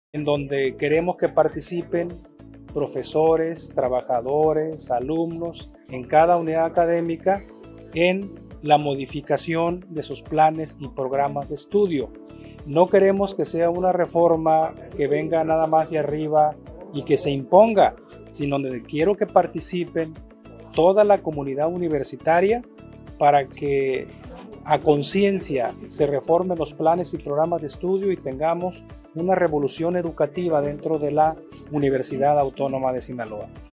en donde queremos que participen profesores, trabajadores, alumnos en cada unidad académica en la modificación de sus planes y programas de estudio. No queremos que sea una reforma que venga nada más de arriba y que se imponga, sino donde quiero que participen toda la comunidad universitaria para que a conciencia se reformen los planes y programas de estudio y tengamos una revolución educativa dentro de la Universidad Autónoma de Sinaloa.